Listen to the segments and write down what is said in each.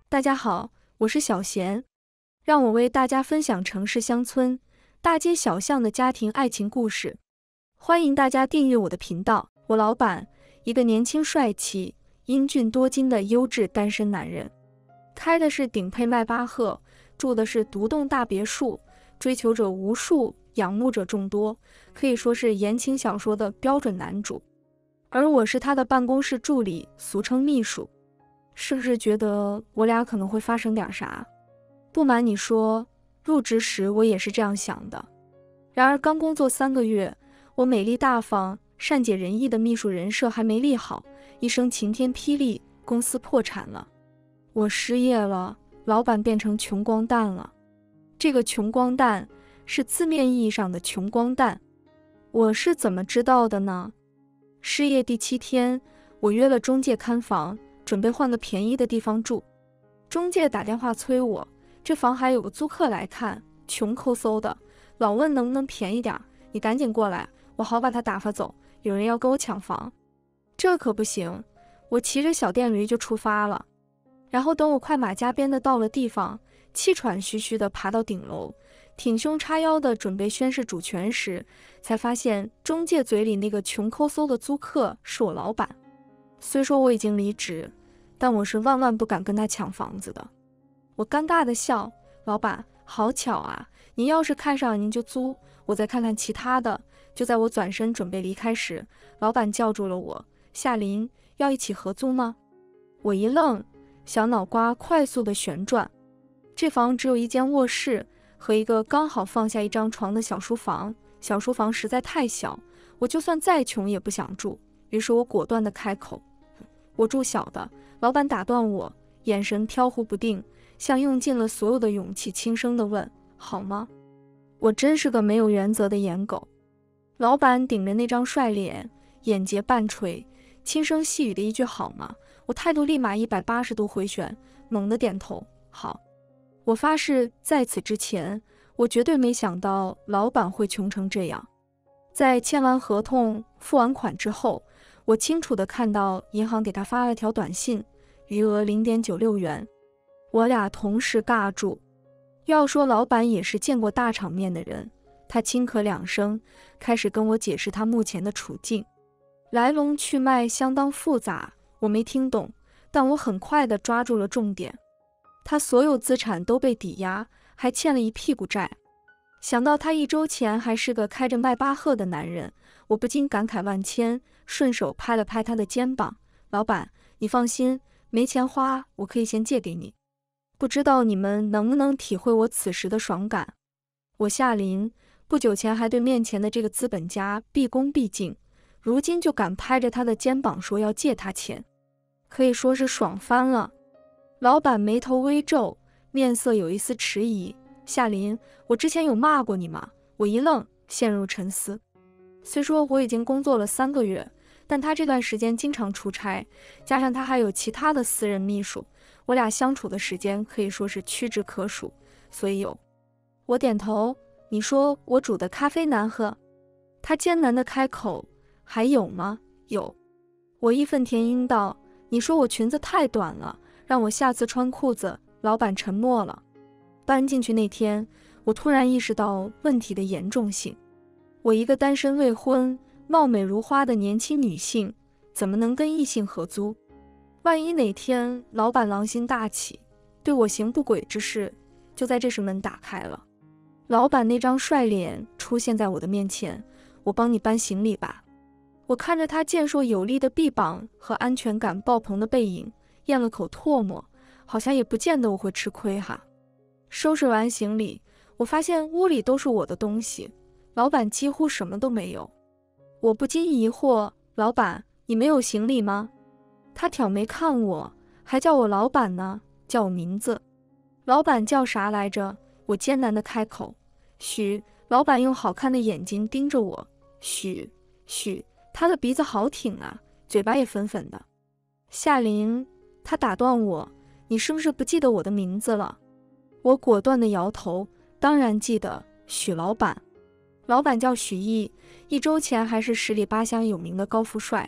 大家好，我是小贤，让我为大家分享城市乡村、大街小巷的家庭爱情故事。欢迎大家订阅我的频道。我老板，一个年轻帅气、英俊多金的优质单身男人，开的是顶配迈巴赫，住的是独栋大别墅，追求者无数，仰慕者众多，可以说是言情小说的标准男主。而我是他的办公室助理，俗称秘书。是不是觉得我俩可能会发生点啥？不瞒你说，入职时我也是这样想的。然而刚工作3个月，我美丽大方、善解人意的秘书人设还没立好，一声晴天霹雳，公司破产了，我失业了，老板变成穷光蛋了。这个穷光蛋是字面意义上的穷光蛋。我是怎么知道的呢？失业第7天，我约了中介看房，准备换个便宜的地方住。中介打电话催我，这房还有个租客来看，穷抠搜的，老问能不能便宜点，你赶紧过来，我好把他打发走，有人要跟我抢房。这可不行，我骑着小电驴就出发了。然后等我快马加鞭的到了地方，气喘吁吁的爬到顶楼，挺胸叉腰的准备宣誓主权时，才发现中介嘴里那个穷抠搜的租客是我老板。虽说我已经离职，但我是万万不敢跟他抢房子的。我尴尬的笑，老板，好巧啊，您要是看上您就租，我再看看其他的。就在我转身准备离开时，老板叫住了我，夏琳，要一起合租吗？我一愣，小脑瓜快速的旋转。这房只有一间卧室和一个刚好放下一张床的小书房，小书房实在太小，我就算再穷也不想住。于是我果断的开口，我住小的。老板打断我，眼神飘忽不定，像用尽了所有的勇气，轻声地问，好吗？我真是个没有原则的颜狗。老板顶着那张帅脸，眼睫半垂，轻声细语的一句好吗，我态度立马180度回旋，猛地点头，好。我发誓在此之前，我绝对没想到老板会穷成这样。在签完合同、付完款之后，我清楚地看到银行给他发了条短信，余额0.96元。我俩同时尬住。要说老板也是见过大场面的人，他轻咳2声，开始跟我解释他目前的处境，来龙去脉相当复杂，我没听懂，但我很快地抓住了重点。他所有资产都被抵押，还欠了一屁股债。想到他1周前还是个开着迈巴赫的男人，我不禁感慨万千，顺手拍了拍他的肩膀，老板，你放心，没钱花，我可以先借给你。不知道你们能不能体会我此时的爽感。我夏琳不久前还对面前的这个资本家毕恭毕敬，如今就敢拍着他的肩膀说要借他钱，可以说是爽翻了。老板眉头微皱，面色有一丝迟疑，夏琳，我之前有骂过你吗？我一愣，陷入沉思。虽说我已经工作了3个月，但他这段时间经常出差，加上他还有其他的私人秘书，我俩相处的时间可以说是屈指可数，所以有。我点头，你说我煮的咖啡难喝？他艰难地开口，还有吗？有。我义愤填膺道，你说我裙子太短了，让我下次穿裤子。老板沉默了。搬进去那天，我突然意识到问题的严重性。我一个单身未婚、貌美如花的年轻女性，怎么能跟异性合租？万一哪天老板狼心大起，对我行不轨之事，就在这时门打开了。老板那张帅脸出现在我的面前，我帮你搬行李吧。我看着他健硕有力的臂膀和安全感爆棚的背影，咽了口唾沫，好像也不见得我会吃亏哈。收拾完行李，我发现屋里都是我的东西，老板几乎什么都没有。我不禁疑惑，老板，你没有行李吗？他挑眉看我，还叫我老板呢，叫我名字。老板叫啥来着？我艰难地开口。许。老板用好看的眼睛盯着我。许。他的鼻子好挺啊，嘴巴也粉粉的。夏琳。他打断我，你是不是不记得我的名字了？我果断地摇头，当然记得，许老板。老板叫许毅，1周前还是10里8乡有名的高富帅，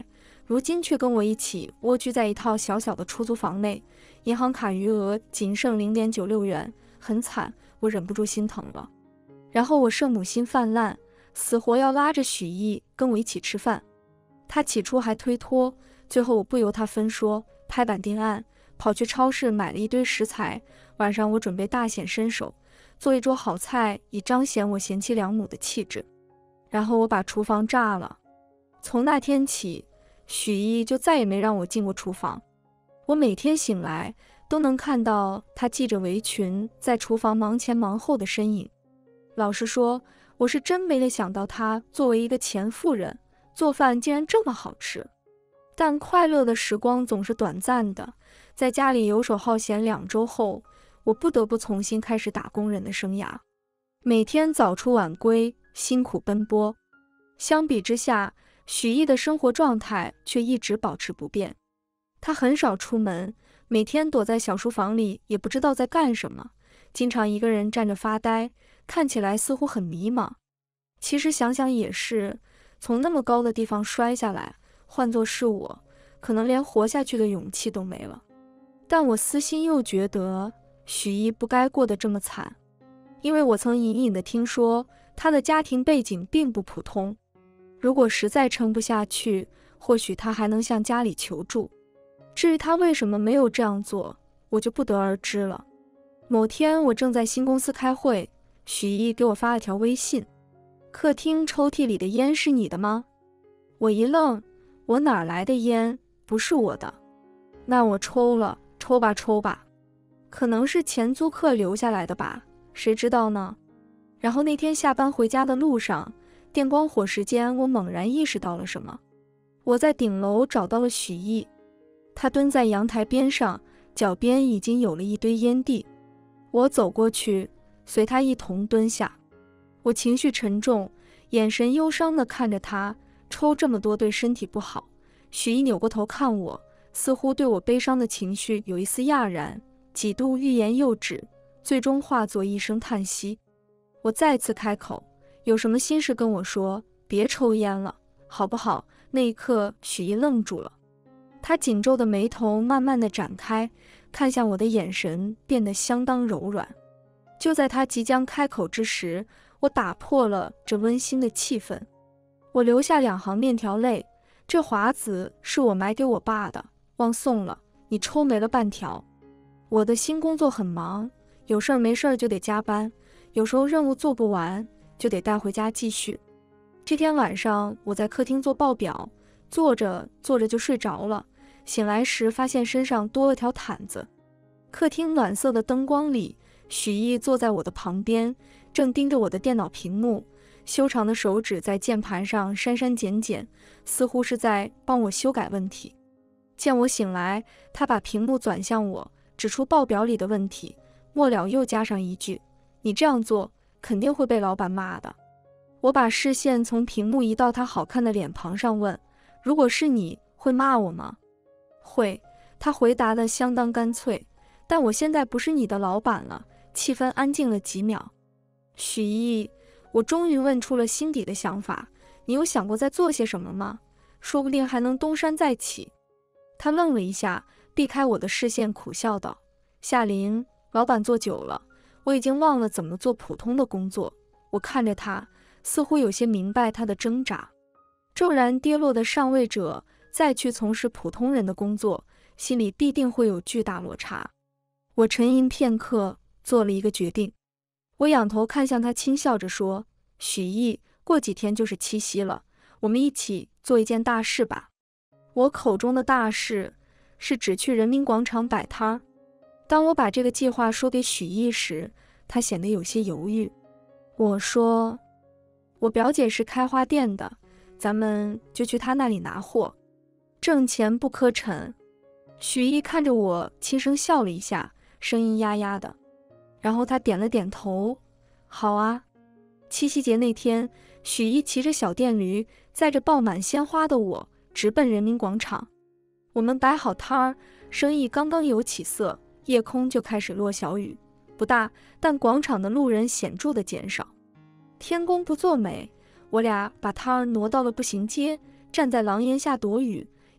如今却跟我一起蜗居在一套小小的出租房内，银行卡余额仅剩0.96元，很惨，我忍不住心疼了。然后我圣母心泛滥，死活要拉着许毅跟我一起吃饭。他起初还推脱，最后我不由他分说，拍板定案，跑去超市买了一堆食材。晚上我准备大显身手，做一桌好菜，以彰显我贤妻良母的气质。然后我把厨房炸了。从那天起，许毅就再也没让我进过厨房。我每天醒来都能看到他系着围裙在厨房忙前忙后的身影。老实说，我是真没想到他作为一个前夫人，做饭竟然这么好吃。但快乐的时光总是短暂的，在家里游手好闲2周后，我不得不重新开始打工人的生涯。每天早出晚归，辛苦奔波。相比之下，许毅的生活状态却一直保持不变。他很少出门，每天躲在小书房里，也不知道在干什么，经常一个人站着发呆，看起来似乎很迷茫。其实想想也是，从那么高的地方摔下来，换作是我，可能连活下去的勇气都没了。但我私心又觉得许毅不该过得这么惨，因为我曾隐隐地听说他的家庭背景并不普通。如果实在撑不下去，或许他还能向家里求助。至于他为什么没有这样做，我就不得而知了。某天我正在新公司开会，许毅给我发了条微信：客厅抽屉里的烟是你的吗？我一愣，我哪来的烟？不是我的。那我抽了，抽吧抽吧，可能是前租客留下来的吧，谁知道呢？然后那天下班回家的路上，电光火石间，我猛然意识到了什么。我在顶楼找到了许毅，他蹲在阳台边上，脚边已经有了一堆烟蒂。我走过去，随他一同蹲下。我情绪沉重，眼神忧伤地看着他，抽这么多对身体不好。许毅扭过头看我，似乎对我悲伤的情绪有一丝讶然，几度欲言又止，最终化作一声叹息。我再次开口：有什么心事跟我说，别抽烟了，好不好？那一刻，许毅愣住了，他紧皱的眉头慢慢的展开，看向我的眼神变得相当柔软。就在他即将开口之时，我打破了这温馨的气氛。我留下2行面条泪：这华子是我买给我爸的，忘送了，你抽没了半条。我的新工作很忙，有事儿没事儿就得加班，有时候任务做不完就得带回家继续。这天晚上我在客厅做报表，做着做着就睡着了，醒来时发现身上多了条毯子。客厅暖色的灯光里，许毅坐在我的旁边，正盯着我的电脑屏幕，修长的手指在键盘上删删减减，似乎是在帮我修改问题。见我醒来，他把屏幕转向我，指出报表里的问题，末了又加上一句：你这样做肯定会被老板骂的。我把视线从屏幕移到他好看的脸庞上，问：如果是你，会骂我吗？会，他回答得相当干脆，但我现在不是你的老板了。气氛安静了几秒。许毅，我终于问出了心底的想法，你有想过在做些什么吗？说不定还能东山再起。他愣了一下，避开我的视线，苦笑道：夏琳，老板做久了，我已经忘了怎么做普通的工作。我看着他，似乎有些明白他的挣扎。骤然跌落的上位者再去从事普通人的工作，心里必定会有巨大落差。我沉吟片刻，做了一个决定。我仰头看向他，轻笑着说：许毅，过几天就是七夕了，我们一起做一件大事吧。我口中的大事是指去人民广场摆摊儿。当我把这个计划说给许毅时，他显得有些犹豫。我说：我表姐是开花店的，咱们就去她那里拿货，挣钱不磕碜。许毅看着我，轻声笑了一下，声音哑哑的，然后他点了点头：好啊。七夕节那天，许毅骑着小电驴，载着爆满鲜花的我，直奔人民广场。我们摆好摊儿，生意刚刚有起色，夜空就开始落小雨，不大，但广场的路人显著的减少。天公不作美，我俩把摊儿挪到了步行街，站在廊檐下躲雨，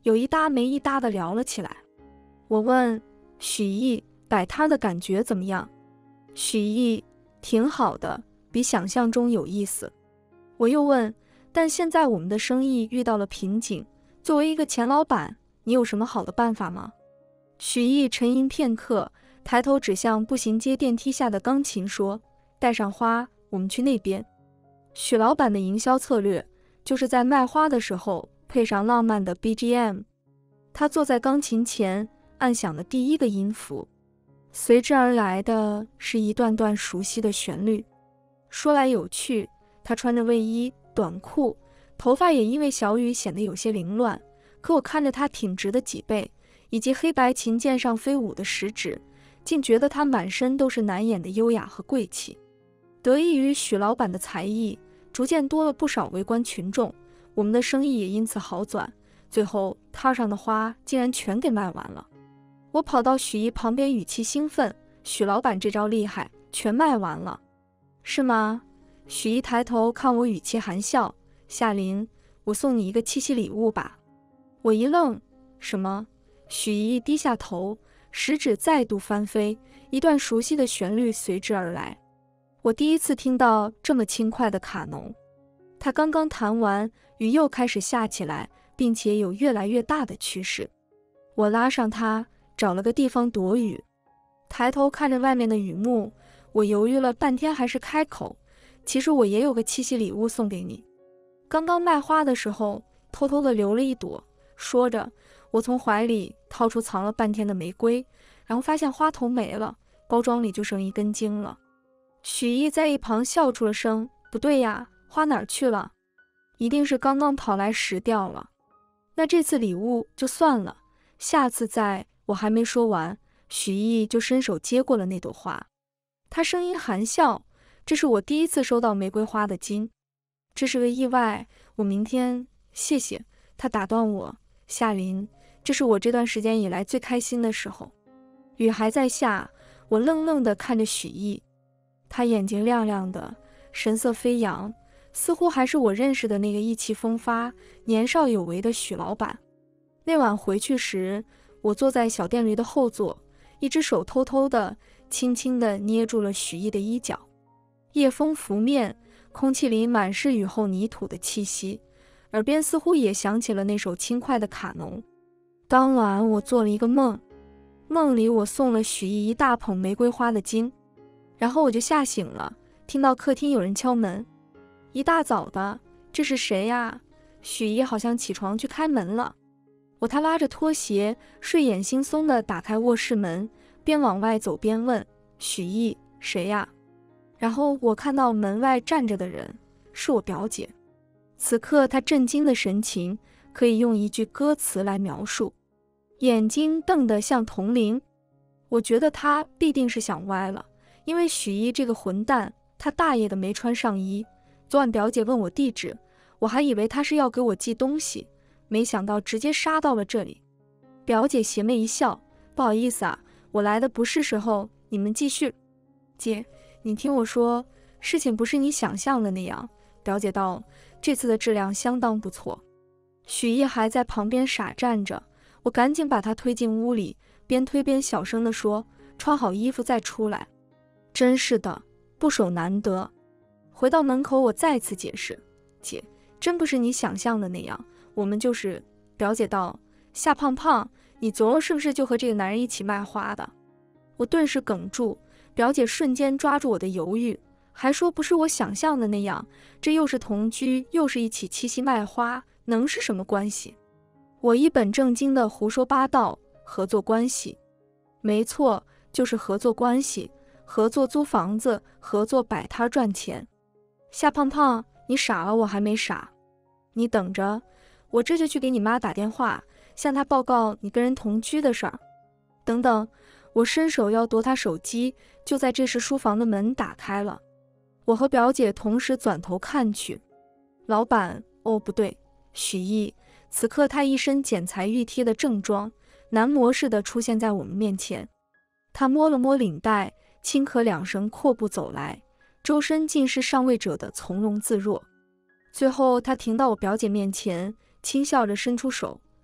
有一搭没一搭的聊了起来。我问许毅摆摊的感觉怎么样？许毅挺好的，比想象中有意思。我又问，但现在我们的生意遇到了瓶颈，作为一个前老板，你有什么好的办法吗？许毅沉吟片刻，抬头指向步行街电梯下的钢琴说，带上花，我们去那边。许老板的营销策略就是在卖花的时候配上浪漫的 BGM。 他坐在钢琴前按响了第一个音符，随之而来的是一段段熟悉的旋律。说来有趣，他穿着卫衣短裤，头发也因为小雨显得有些凌乱，可我看着他挺直的脊背以及黑白琴键上飞舞的食指，竟觉得他满身都是难掩的优雅和贵气。得益于许老板的才艺，逐渐多了不少围观群众，我们的生意也因此好转，最后摊上的花竟然全给卖完了。我跑到许毅旁边，语气兴奋，许老板这招厉害，全卖完了。是吗？许毅抬头看我，语气含笑，夏琳，我送你一个七夕礼物吧。我一愣，什么？许毅低下头，食指再度翻飞，一段熟悉的旋律随之而来。我第一次听到这么轻快的卡农。他刚刚弹完，雨又开始下起来，并且有越来越大的趋势。我拉上他，找了个地方躲雨。抬头看着外面的雨幕，我犹豫了半天，还是开口，其实我也有个七夕礼物送给你。刚刚卖花的时候偷偷的留了一朵。说着，我从怀里掏出藏了半天的玫瑰，然后发现花头没了，包装里就剩一根茎了。许毅在一旁笑出了声，不对呀，花哪儿去了？一定是刚刚跑来拾掉了。那这次礼物就算了，下次再……我还没说完，许毅就伸手接过了那朵花。他声音含笑，这是我第一次收到玫瑰花的茎，这是个意外，我明天……谢谢。他打断我，夏琳，这是我这段时间以来最开心的时候。雨还在下，我愣愣地看着许毅，他眼睛亮亮的，神色飞扬，似乎还是我认识的那个意气风发、年少有为的许老板。那晚回去时，我坐在小电驴的后座，一只手偷偷的、轻轻地捏住了许毅的衣角。夜风拂面，空气里满是雨后泥土的气息，耳边似乎也响起了那首轻快的卡农。当晚我做了一个梦，梦里我送了许毅一大捧玫瑰花的茎，然后我就吓醒了，听到客厅有人敲门。一大早的，这是谁呀？许毅好像起床去开门了。他拉着拖鞋，睡眼惺忪地打开卧室门，边往外走边问许毅，谁呀？然后我看到门外站着的人是我表姐。此刻她震惊的神情可以用一句歌词来描述，眼睛瞪得像铜铃。我觉得她必定是想歪了，因为许毅这个混蛋，他大爷的没穿上衣。昨晚表姐问我地址，我还以为他是要给我寄东西，没想到直接杀到了这里。表姐邪魅一笑，不好意思啊，我来的不是时候，你们继续。姐，你听我说，事情不是你想象的那样。表姐道，这次的质量相当不错。许毅还在旁边傻站着，我赶紧把他推进屋里，边推边小声地说，穿好衣服再出来。真是的，不守难得。回到门口，我再次解释，姐，真不是你想象的那样，我们就是……表姐道，夏胖胖，你昨儿是不是就和这个男人一起卖花的？我顿时哽住，表姐瞬间抓住我的犹豫，还说不是我想象的那样，这又是同居，又是一起七夕卖花，能是什么关系？我一本正经的胡说八道，合作关系。没错，就是合作关系，合作租房子，合作摆摊赚钱。夏胖胖，你傻了，我还没傻。你等着，我这就去给你妈打电话，向她报告你跟人同居的事儿。等等，我伸手要夺她手机，就在这时书房的门打开了。我和表姐同时转头看去，老板，哦不对，许毅。此刻他一身剪裁熨帖的正装，男模似的出现在我们面前。他摸了摸领带，轻可两声阔步走来，周身尽是上位者的从容自若。最后他停到我表姐面前，轻笑着伸出手，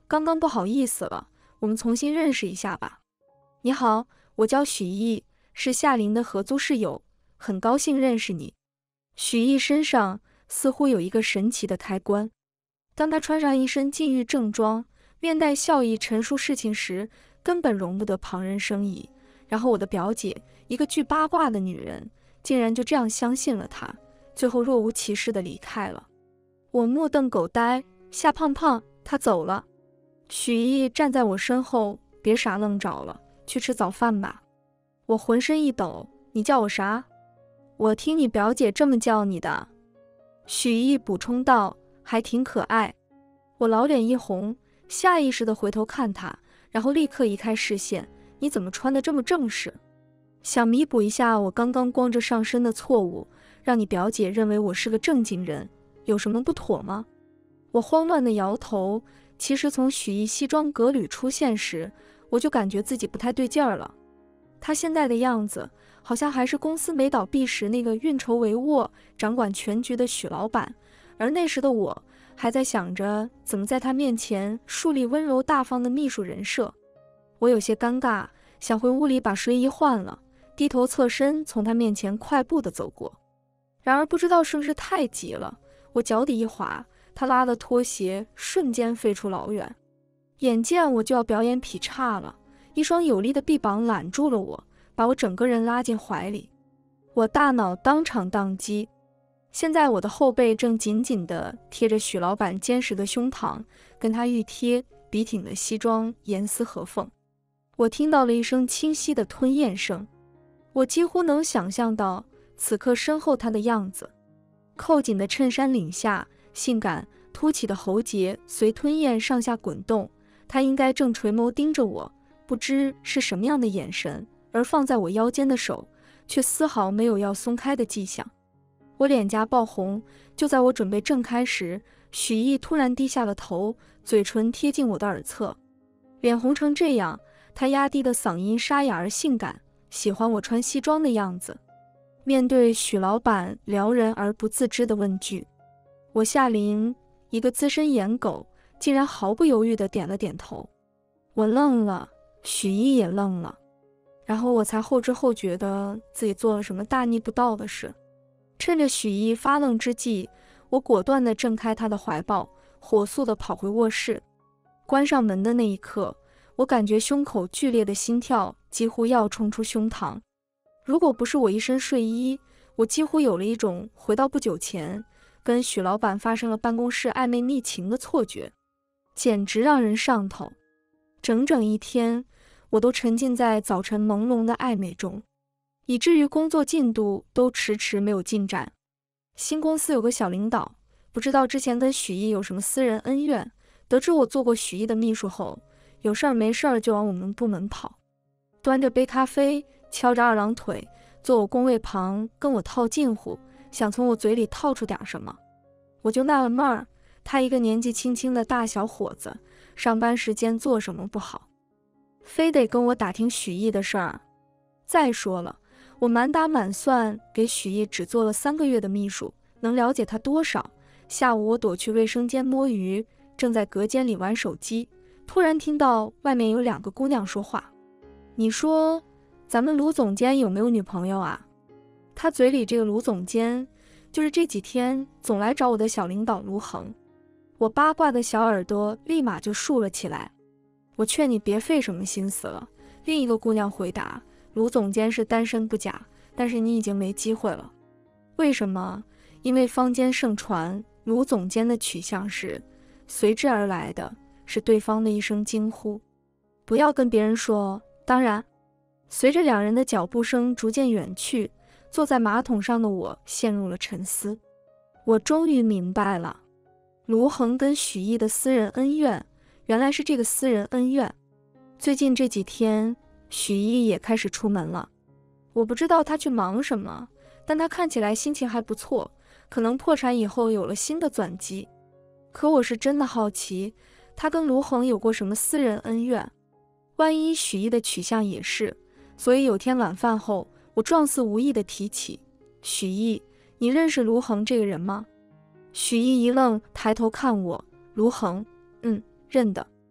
刚刚不好意思了，我们重新认识一下吧。你好，我叫许艺，是夏琳的合租室友，很高兴认识你。许艺身上似乎有一个神奇的开关，当他穿上一身禁欲正装，面带笑意陈述事情时，根本容不得旁人生疑。然后我的表姐，一个巨八卦的女人，竟然就这样相信了他，最后若无其事地离开了。我目瞪口呆，夏胖胖，他走了。许艺站在我身后，别傻愣着了，去吃早饭吧。我浑身一抖，你叫我啥？我听你表姐这么叫你的。许艺补充道，还挺可爱。我老脸一红，下意识地回头看他，然后立刻移开视线。你怎么穿得这么正式？想弥补一下我刚刚光着上身的错误，让你表姐认为我是个正经人，有什么不妥吗？我慌乱地摇头。其实从许艺西装革履出现时，我就感觉自己不太对劲儿了。他现在的样子，好像还是公司没倒闭时那个运筹帷幄、掌管全局的许老板，而那时的我还在想着怎么在他面前树立温柔大方的秘书人设。我有些尴尬，想回屋里把睡衣换了，低头侧身从他面前快步地走过。然而不知道是不是太急了，我脚底一滑，他拉的拖鞋瞬间飞出老远。眼见我就要表演劈叉了，一双有力的臂膀揽住了我，把我整个人拉进怀里。我大脑当场宕机。现在我的后背正紧紧地贴着许老板坚实的胸膛，跟他熨贴笔挺的西装严丝合缝。我听到了一声清晰的吞咽声，我几乎能想象到此刻身后他的样子。扣紧的衬衫领下，性感凸起的喉结随吞咽上下滚动，他应该正垂眸盯着我，不知是什么样的眼神，而放在我腰间的手却丝毫没有要松开的迹象。我脸颊爆红，就在我准备挣开时，许艺突然低下了头，嘴唇贴近我的耳侧。脸红成这样，他压低的嗓音沙哑而性感，喜欢我穿西装的样子。面对许老板撩人而不自知的问句，我夏琳，一个资深颜狗，竟然毫不犹豫地点了点头。我愣了，许艺也愣了，然后我才后知后觉得自己做了什么大逆不道的事。趁着许艺发愣之际，我果断地挣开他的怀抱，火速地跑回卧室。关上门的那一刻，我感觉胸口剧烈的心跳几乎要冲出胸膛。如果不是我一身睡衣，我几乎有了一种回到不久前跟许老板发生了办公室暧昧蜜情的错觉，简直让人上头。整整一天，我都沉浸在早晨朦胧的暧昧中，以至于工作进度都迟迟没有进展。新公司有个小领导，不知道之前跟许艺有什么私人恩怨，得知我做过许艺的秘书后，有事儿没事儿就往我们部门跑，端着杯咖啡，翘着二郎腿，坐我工位旁跟我套近乎，想从我嘴里套出点什么。我就纳了闷儿，他一个年纪轻轻的大小伙子，上班时间做什么不好，非得跟我打听许艺的事儿。再说了，我满打满算给许艺只做了3个月的秘书，能了解他多少？下午我躲去卫生间摸鱼，正在隔间里玩手机，突然听到外面有2个姑娘说话。你说咱们卢总监有没有女朋友啊？他嘴里这个卢总监，就是这几天总来找我的小领导卢恒。我八卦的小耳朵立马就竖了起来。我劝你别费什么心思了。另一个姑娘回答，卢总监是单身不假，但是你已经没机会了。为什么？因为坊间盛传卢总监的取向是，随之而来的是对方的一声惊呼。不要跟别人说。当然，随着2人的脚步声逐渐远去，坐在马桶上的我陷入了沉思。我终于明白了，卢恒跟许艺的私人恩怨，原来是这个私人恩怨。最近这几天，许艺也开始出门了。我不知道他去忙什么，但他看起来心情还不错，可能破产以后有了新的转机。可我是真的好奇，他跟卢恒有过什么私人恩怨？万一许艺的取向也是，所以有天晚饭后，我状似无意地提起，许艺，你认识卢恒这个人吗？许艺一愣，抬头看我，卢恒，认得。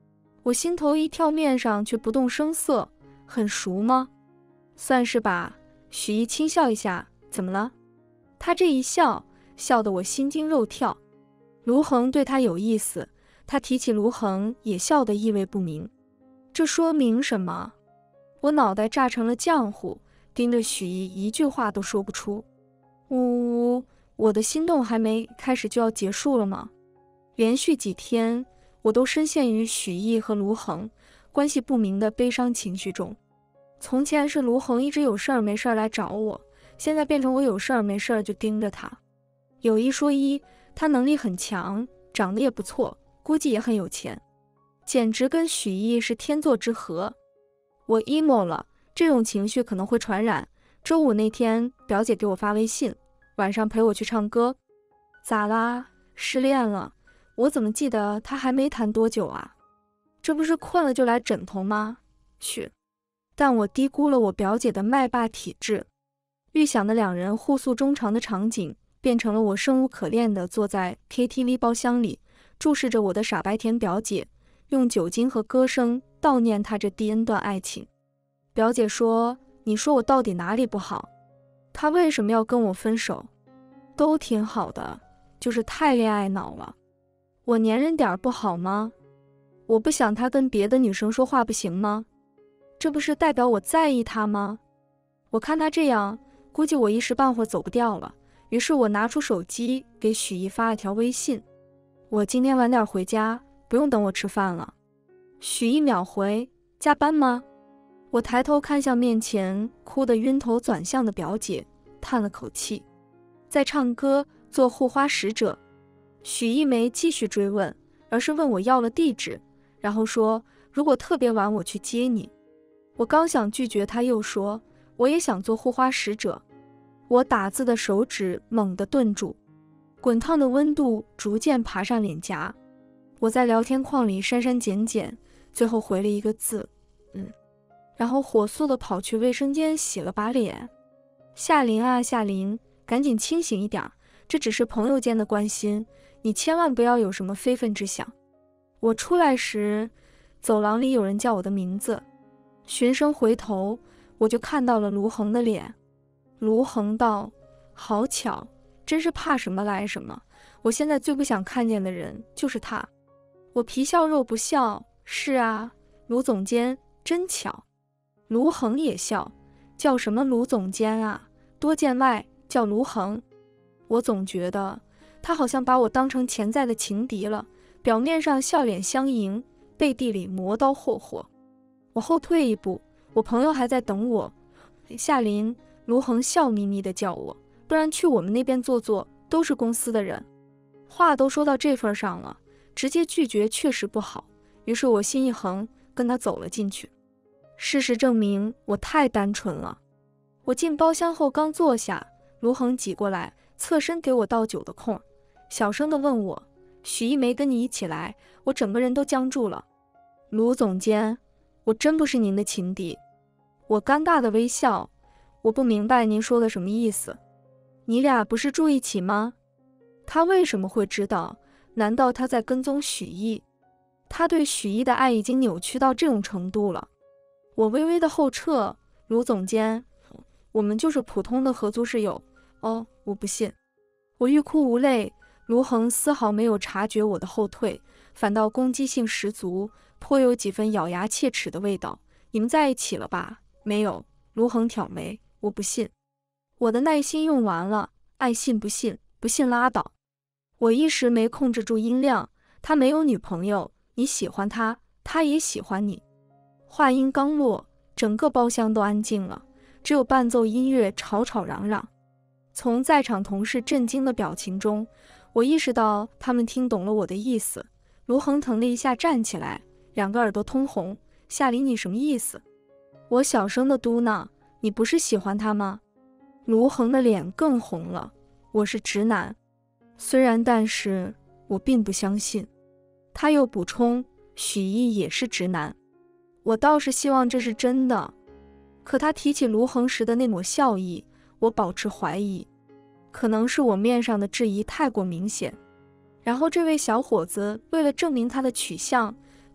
我心头一跳，面上却不动声色。很熟吗？算是吧。许毅轻笑一下，怎么了？他这一笑，笑得我心惊肉跳。卢恒对他有意思，他提起卢恒也笑得意味不明。这说明什么？我脑袋炸成了浆糊，盯着许毅，一句话都说不出。呜，我的心动还没开始就要结束了吗？连续几天，我都深陷于许毅和卢恒关系不明的悲伤情绪中。从前是卢恒一直有事儿没事儿来找我，现在变成我有事儿没事儿就盯着他。有一说一，他能力很强，长得也不错，估计也很有钱，简直跟许毅是天作之合。我 emo 了，这种情绪可能会传染。周五那天，表姐给我发微信，晚上陪我去唱歌。咋啦？失恋了？我怎么记得他还没谈多久啊？这不是困了就来枕头吗？去！但我低估了我表姐的麦霸体质。预想的两人互诉衷肠的场景，变成了我生无可恋的坐在 KTV 包厢里，注视着我的傻白甜表姐，用酒精和歌声悼念她这第 N 段爱情。表姐说：“你说我到底哪里不好？他为什么要跟我分手？都挺好的，就是太恋爱脑了。我粘人点不好吗？我不想他跟别的女生说话不行吗？这不是代表我在意他吗？我看他这样，估计我一时半会儿走不掉了。于是我拿出手机给许毅发了条微信：我今天晚点回家，不用等我吃饭了。许毅秒回：加班吗？我抬头看向面前哭得晕头转向的表姐，叹了口气。在唱歌，做护花使者。许毅没继续追问，而是问我要了地址，然后说如果特别晚我去接你。我刚想拒绝，他又说我也想做护花使者。我打字的手指猛地顿住，滚烫的温度逐渐爬上脸颊。我在聊天框里删删减减，最后回了一个字然后火速地跑去卫生间洗了把脸。夏琳啊夏琳，赶紧清醒一点，这只是朋友间的关心，你千万不要有什么非分之想。我出来时，走廊里有人叫我的名字，循声回头，我就看到了卢恒的脸。卢恒道：好巧，真是怕什么来什么，我现在最不想看见的人就是他。我皮笑肉不笑，是啊，卢总监真巧。卢恒也笑，叫什么卢总监啊，多见外，叫卢恒。我总觉得他好像把我当成潜在的情敌了，表面上笑脸相迎，背地里磨刀霍霍。我后退一步，我朋友还在等我。夏琳，卢恒笑眯眯地叫我，不然去我们那边坐坐，都是公司的人。话都说到这份上了，直接拒绝确实不好，于是我心一横，跟他走了进去。事实证明我太单纯了。我进包厢后刚坐下，卢恒挤过来，侧身给我倒酒的空，小声地问我：许毅没跟你一起来？我整个人都僵住了。卢总监，我真不是您的情敌。我尴尬的微笑，我不明白您说的什么意思。你俩不是住一起吗？他为什么会知道？难道他在跟踪许毅？他对许毅的爱已经扭曲到这种程度了。我微微的后撤，卢总监，我们就是普通的合租室友。哦，我不信。我欲哭无泪。卢恒丝毫没有察觉我的后退，反倒攻击性十足，颇有几分咬牙切齿的味道。你们在一起了吧？没有。卢恒挑眉，我不信。我的耐心用完了，爱信不信，不信拉倒。我一时没控制住音量，他没有女朋友，你喜欢他，他也喜欢你。话音刚落，整个包厢都安静了，只有伴奏音乐吵吵嚷嚷。从在场同事震惊的表情中，我意识到他们听懂了我的意思。卢恒腾了一下站起来，两个耳朵通红。夏琳，你什么意思？我小声的嘟囔，你不是喜欢他吗？卢恒的脸更红了。我是直男。虽然，但是我并不相信。他又补充，许毅也是直男。我倒是希望这是真的，可他提起卢恒时的那抹笑意，我保持怀疑，可能是我面上的质疑太过明显。然后这位小伙子为了证明他的取向，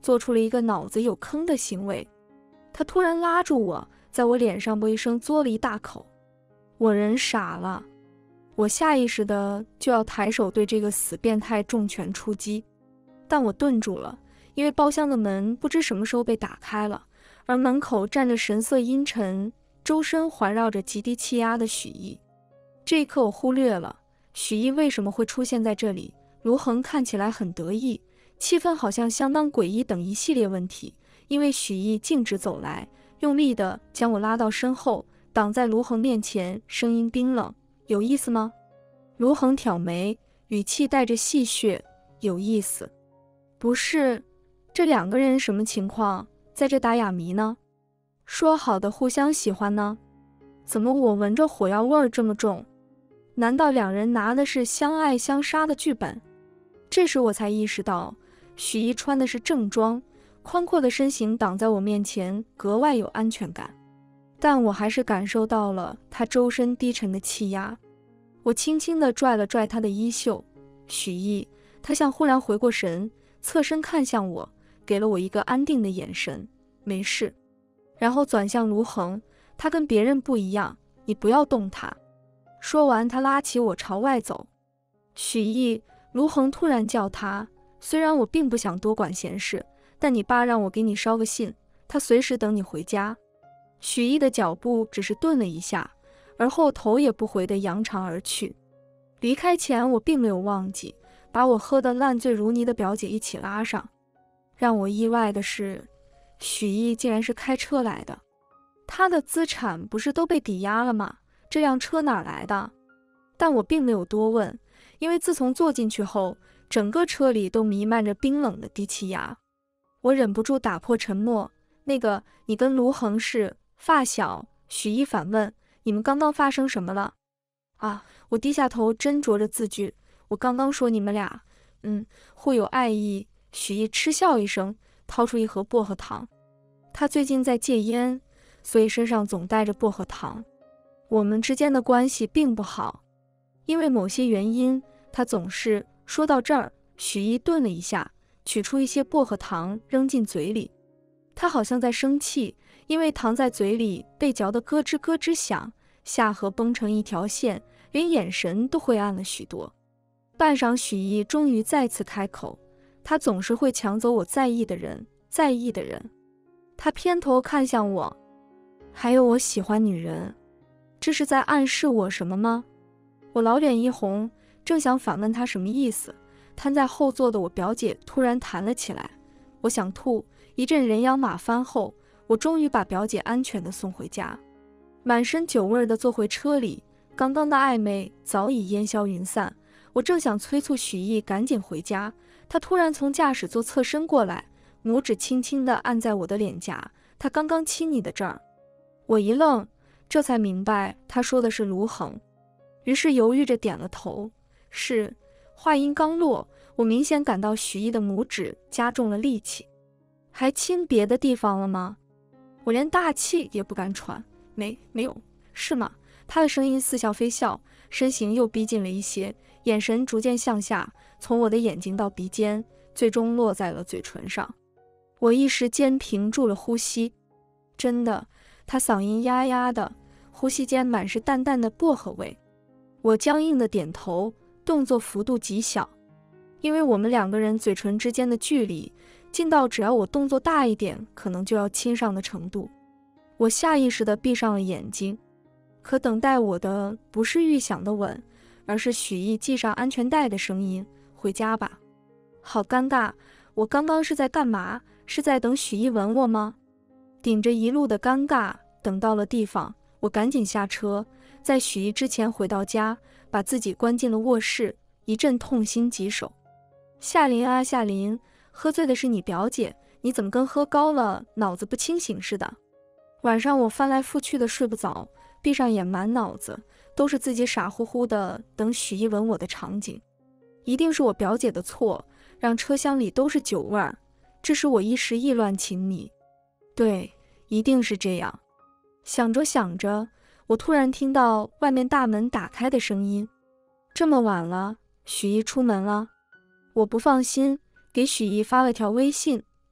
做出了一个脑子有坑的行为。他突然拉住我，在我脸上啵一声嘬了一大口。我人傻了，我下意识的就要抬手对这个死变态重拳出击，但我顿住了，因为包厢的门不知什么时候被打开了，而门口站着神色阴沉、周身环绕着极低气压的许毅。这一刻我忽略了许毅为什么会出现在这里。卢恒看起来很得意，气氛好像相当诡异等一系列问题。因为许毅径直走来，用力地将我拉到身后，挡在卢恒面前，声音冰冷：“有意思吗？”卢恒挑眉，语气带着戏谑：“有意思？不是，这两个人什么情况？在这打哑谜呢？说好的互相喜欢呢？怎么我闻着火药味儿这么重？难道两人拿的是相爱相杀的剧本？”这时我才意识到，许毅穿的是正装，宽阔的身形挡在我面前，格外有安全感。但我还是感受到了他周身低沉的气压。我轻轻地拽了拽他的衣袖。许毅，他像忽然回过神，侧身看向我，给了我一个安定的眼神：“没事。”然后转向卢恒：“他跟别人不一样，你不要动他。”说完，他拉起我朝外走。许毅，卢恒突然叫他，虽然我并不想多管闲事，但你爸让我给你捎个信，他随时等你回家。许毅的脚步只是顿了一下，而后头也不回地扬长而去。离开前，我并没有忘记把我喝得烂醉如泥的表姐一起拉上。让我意外的是，许毅竟然是开车来的。他的资产不是都被抵押了吗？这辆车哪来的？但我并没有多问，因为自从坐进去后，整个车里都弥漫着冰冷的低气压。我忍不住打破沉默：“那个，你跟卢恒是发小？”许毅反问：“你们刚刚发生什么了？”啊！我低下头斟酌着字句：“我刚刚说你们俩，互有爱意。”许毅嗤笑一声，掏出一盒薄荷糖。他最近在戒烟，所以身上总带着薄荷糖。我们之间的关系并不好，因为某些原因，他总是……说到这儿，许毅顿了一下，取出一些薄荷糖扔进嘴里。他好像在生气，因为糖在嘴里被嚼得咯吱咯吱响，下颌绷成一条线，连眼神都灰暗了许多。半晌，许毅终于再次开口：“他总是会抢走我在意的人，在意的人。”他偏头看向我：“还有我喜欢女人。”这是在暗示我什么吗？我老脸一红，正想反问他什么意思，瘫在后座的我表姐突然弹了起来。我想吐，一阵人仰马翻后，我终于把表姐安全地送回家。满身酒味地坐回车里，刚刚的暧昧早已烟消云散。我正想催促许毅赶紧回家，他突然从驾驶座侧身过来，拇指轻轻地按在我的脸颊：“他刚刚亲你的这儿。”我一愣，这才明白他说的是卢恒，于是犹豫着点了头：“是。”话音刚落，我明显感到许毅的拇指加重了力气。“还亲别的地方了吗？”我连大气也不敢喘。没有，是吗？他的声音似笑非笑，身形又逼近了一些，眼神逐渐向下，从我的眼睛到鼻尖，最终落在了嘴唇上。我一时间屏住了呼吸。真的，他嗓音哑哑的，呼吸间满是淡淡的薄荷味。我僵硬的点头，动作幅度极小，因为我们两个人嘴唇之间的距离近到只要我动作大一点，可能就要亲上的程度。我下意识地闭上了眼睛，可等待我的不是预想的吻，而是许毅系上安全带的声音：“回家吧。”好尴尬，我刚刚是在干嘛？是在等许毅吻我吗？顶着一路的尴尬，等到了地方，我赶紧下车，在许毅之前回到家，把自己关进了卧室，一阵痛心疾首。夏琳啊夏琳，喝醉的是你表姐，你怎么跟喝高了脑子不清醒似的？晚上我翻来覆去的睡不着，闭上眼满脑子都是自己傻乎乎的等许毅吻我的场景。一定是我表姐的错，让车厢里都是酒味儿，致使我一时意乱情迷。对，一定是这样。想着想着，我突然听到外面大门打开的声音。这么晚了，许毅出门了？我不放心，给许毅发了条微信：“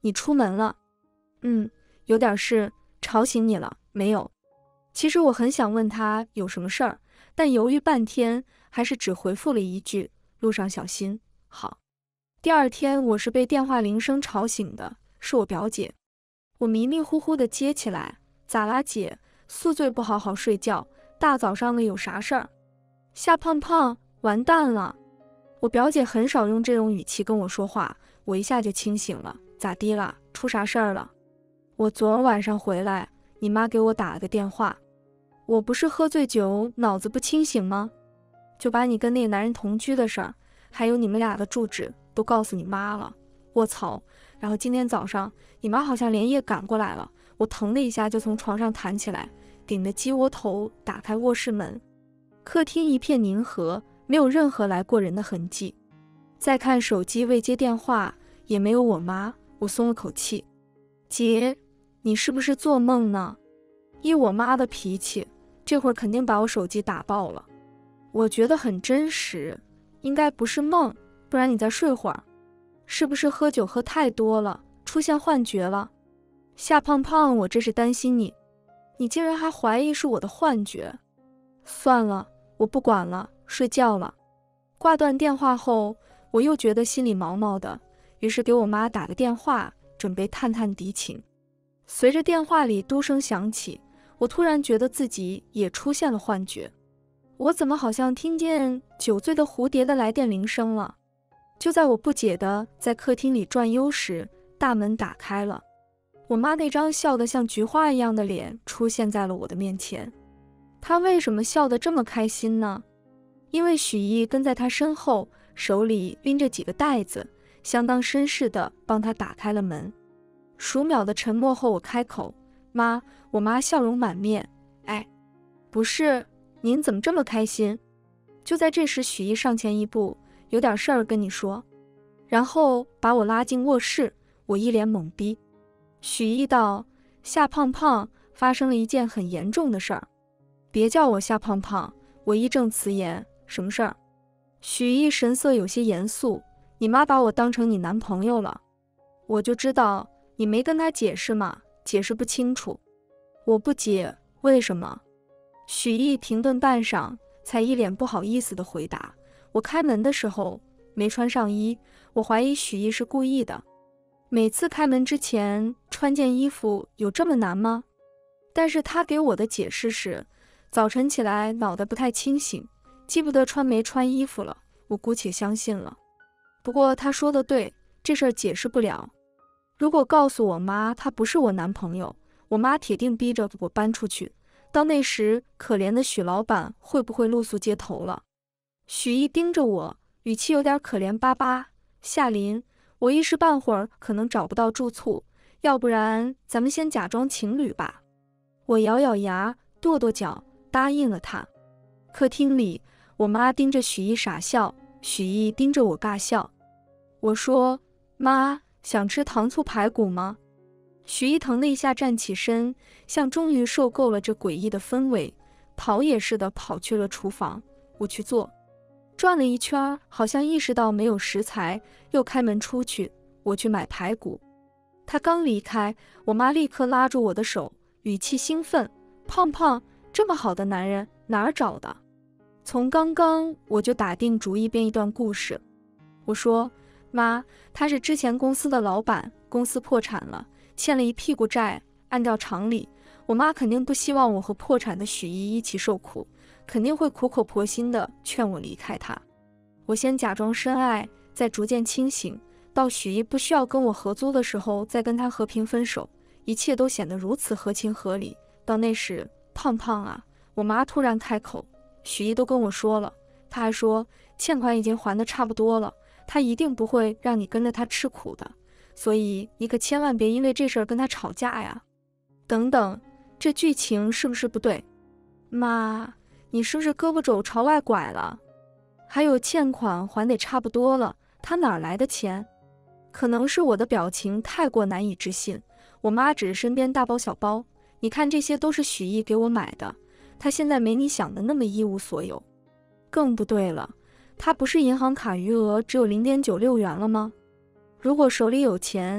你出门了？有点事，吵醒你了没有？其实我很想问他有什么事儿，但犹豫半天，还是只回复了一句：路上小心。好。第二天我是被电话铃声吵醒的，是我表姐。我迷迷糊糊的接起来，咋啦姐？宿醉不好好睡觉，大早上的有啥事儿？夏胖胖，完蛋了！我表姐很少用这种语气跟我说话，我一下就清醒了。咋地了？出啥事儿了？我昨晚上回来，你妈给我打了个电话。我不是喝醉酒脑子不清醒吗？就把你跟那个男人同居的事儿，还有你们俩的住址都告诉你妈了。我操！然后今天早上你妈好像连夜赶过来了，我腾的一下就从床上弹起来，顶着鸡窝头打开卧室门。客厅一片宁和，没有任何来过人的痕迹。再看手机未接电话，也没有我妈，我松了口气。姐，你是不是做梦呢？依我妈的脾气，这会儿肯定把我手机打爆了。我觉得很真实，应该不是梦，不然你再睡会儿。是不是喝酒喝太多了，出现幻觉了？夏胖胖，我这是担心你，你竟然还怀疑是我的幻觉。算了，我不管了，睡觉了。挂断电话后，我又觉得心里毛毛的，于是给我妈打个电话，准备探探敌情。随着电话里嘟声响起，我突然觉得自己也出现了幻觉。我怎么好像听见酒醉的蝴蝶的来电铃声了？就在我不解的在客厅里转悠时，大门打开了，我妈那张笑得像菊花一样的脸出现在了我的面前。她为什么笑得这么开心呢？因为许毅跟在她身后，手里拎着几个袋子，相当绅士地帮她打开了门。数秒的沉默后，我开口：妈。我妈笑容满面：哎，不是，您怎么这么开心？就在这时，许毅上前一步：有点事儿跟你说。然后把我拉进卧室，我一脸懵逼。许毅道：夏胖胖，发生了一件很严重的事儿。别叫我夏胖胖，我义正辞严。什么事儿？许毅神色有些严肃：你妈把我当成你男朋友了。我就知道，你没跟她解释嘛，解释不清楚。我不解，为什么？许毅停顿半晌，才一脸不好意思地回答：我开门的时候没穿上衣，我怀疑许毅是故意的。每次开门之前穿件衣服有这么难吗？但是他给我的解释是，早晨起来脑袋不太清醒，记不得穿没穿衣服了，我姑且相信了。不过他说的对，这事儿解释不了。如果告诉我妈他不是我男朋友，我妈铁定逼着我搬出去，到那时可怜的许老板会不会露宿街头了？许毅盯着我，语气有点可怜巴巴：夏琳，我一时半会儿可能找不到住处，要不然咱们先假装情侣吧。我咬咬牙，跺跺脚，答应了他。客厅里，我妈盯着许毅傻笑，许毅盯着我尬笑。我说：妈，想吃糖醋排骨吗？许毅腾的一下站起身，像终于受够了这诡异的氛围，跑也似的跑去了厨房。我去做。转了一圈，好像意识到没有食材，又开门出去。我去买排骨。他刚离开，我妈立刻拉住我的手，语气兴奋：胖胖，这么好的男人哪儿找的？从刚刚我就打定主意编一段故事。我说：妈，他是之前公司的老板，公司破产了，欠了一屁股债。按照常理，我妈肯定不希望我和破产的许毅一起受苦，肯定会苦口婆心地劝我离开他。我先假装深爱，再逐渐清醒，到许毅不需要跟我合租的时候再跟他和平分手，一切都显得如此合情合理。到那时，胖胖啊，我妈突然开口：许毅都跟我说了，他还说欠款已经还得差不多了，他一定不会让你跟着他吃苦的，所以你可千万别因为这事儿跟他吵架呀。等等，这剧情是不是不对？妈，你是不是胳膊肘朝外拐了？还有欠款还得差不多了，他哪来的钱？可能是我的表情太过难以置信。我妈指着身边大包小包：你看这些都是许毅给我买的，他现在没你想的那么一无所有。更不对了，他不是银行卡余额只有0.96元了吗？如果手里有钱，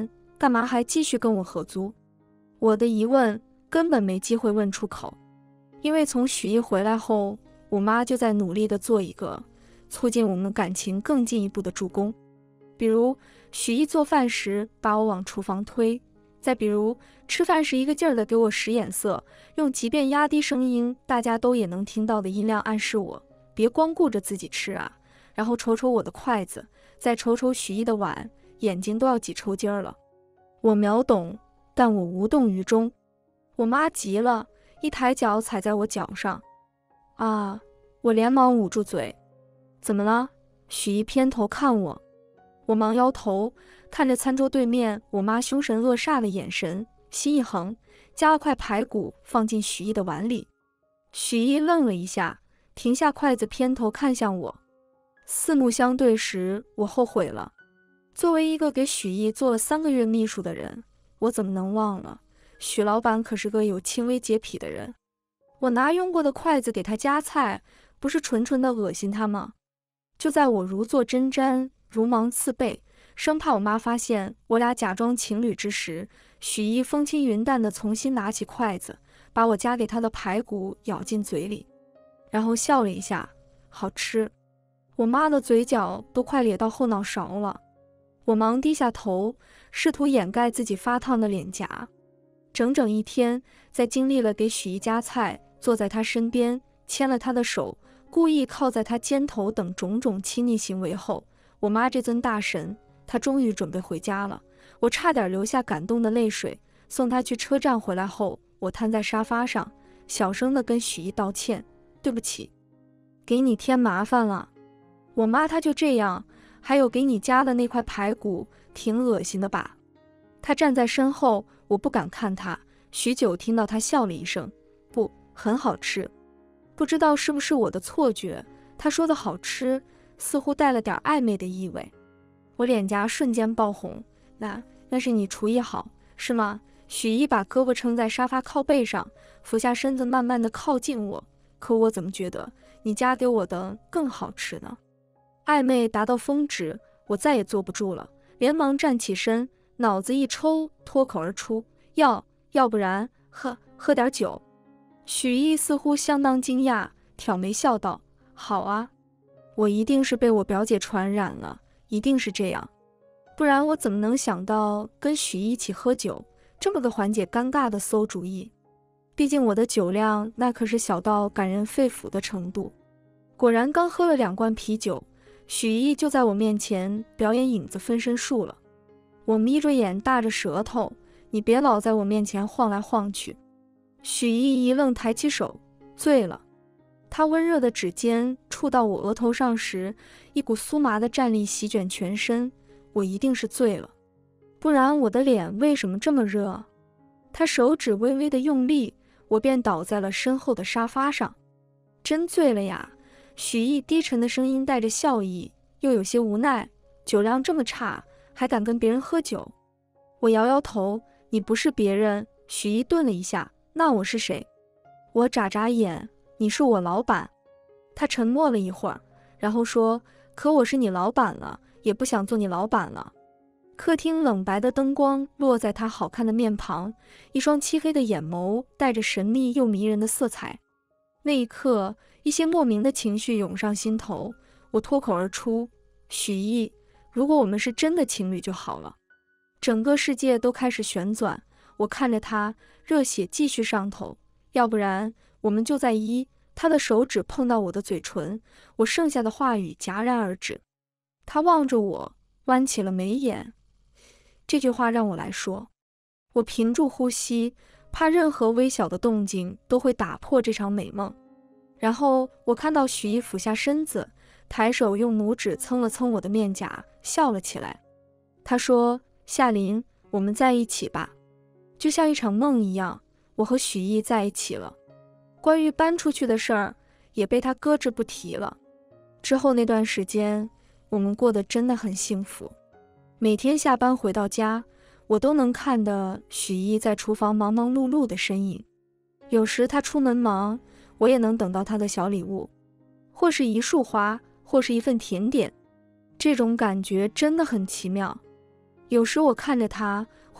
干嘛还继续跟我合租？我的疑问根本没机会问出口，因为从许毅回来后，我妈就在努力地做一个促进我们感情更进一步的助攻。比如许毅做饭时把我往厨房推，再比如吃饭时一个劲儿地给我使眼色，用即便压低声音大家都也能听到的音量暗示我别光顾着自己吃啊，然后瞅瞅我的筷子，再瞅瞅许毅的碗，眼睛都要挤抽筋了。我秒懂，但我无动于衷。我妈急了，一抬脚踩在我脚上。啊！我连忙捂住嘴。怎么了？许毅偏头看我。我忙摇头，看着餐桌对面我妈凶神恶煞的眼神，心一横，夹了块排骨放进许毅的碗里。许毅愣了一下，停下筷子，偏头看向我。四目相对时，我后悔了。作为一个给许毅做了3个月秘书的人，我怎么能忘了许老板可是个有轻微洁癖的人？我拿用过的筷子给他夹菜，不是纯纯的恶心他吗？就在我如坐针毡，如芒刺背，生怕我妈发现我俩假装情侣之时，许毅风轻云淡地重新拿起筷子，把我夹给他的排骨咬进嘴里，然后笑了一下，好吃。我妈的嘴角都快咧到后脑勺了。我忙低下头，试图掩盖自己发烫的脸颊。整整1天，在经历了给许毅夹菜，坐在他身边，牵了他的手，故意靠在他肩头等种种亲昵行为后，我妈这尊大神，她终于准备回家了。我差点流下感动的泪水。送她去车站回来后，我瘫在沙发上，小声地跟许毅道歉：“对不起，给你添麻烦了。”我妈她就这样，还有给你夹的那块排骨，挺恶心的吧？她站在身后，我不敢看她。许久，听到她笑了一声：“不，很好吃。”不知道是不是我的错觉，她说的好吃似乎带了点暧昧的意味。我脸颊瞬间爆红。那是你厨艺好，是吗？许毅把胳膊撑在沙发靠背上，俯下身子慢慢地靠近我。可我怎么觉得你夹给我的更好吃呢？暧昧达到峰值，我再也坐不住了，连忙站起身，脑子一抽，脱口而出：“要不然喝点酒。”许毅似乎相当惊讶，挑眉笑道：“好啊，我一定是被我表姐传染了，一定是这样，不然我怎么能想到跟许毅一起喝酒，这么个缓解尴尬的馊主意？毕竟我的酒量那可是小到感人肺腑的程度。”果然，刚喝了2罐啤酒，许毅就在我面前表演影子分身术了。我眯着眼，大着舌头：“你别老在我面前晃来晃去。”许毅一愣，抬起手：“醉了。”他温热的指尖触到我额头上时，一股酥麻的战栗席卷全身。我一定是醉了，不然我的脸为什么这么热？他手指微微的用力，我便倒在了身后的沙发上。真醉了呀？许毅低沉的声音带着笑意，又有些无奈：“酒量这么差，还敢跟别人喝酒？”我摇摇头：“你不是别人。”许毅顿了一下：“那我是谁？”我眨眨眼：“你是我老板。”他沉默了一会儿，然后说：“可我是你老板了，也不想做你老板了。”客厅冷白的灯光落在他好看的面庞，一双漆黑的眼眸带着神秘又迷人的色彩。那一刻，一些莫名的情绪涌上心头，我脱口而出：“许毅，如果我们是真的情侣就好了。”整个世界都开始旋转，我看着他，热血继续上头。要不然我们就在一。他的手指碰到我的嘴唇，我剩下的话语戛然而止。他望着我，弯起了眉眼。这句话让我来说。我屏住呼吸，怕任何微小的动静都会打破这场美梦。然后我看到许毅俯下身子，抬手用拇指蹭了蹭我的面颊，笑了起来。他说：“夏琳，我们在一起吧。”就像一场梦一样，我和许毅在一起了。关于搬出去的事儿，也被他搁置不提了。之后那段时间，我们过得真的很幸福。每天下班回到家，我都能看得许毅在厨房忙忙碌碌的身影。有时他出门忙，我也能等到他的小礼物，或是一束花，或是一份甜点。这种感觉真的很奇妙。有时我看着他，会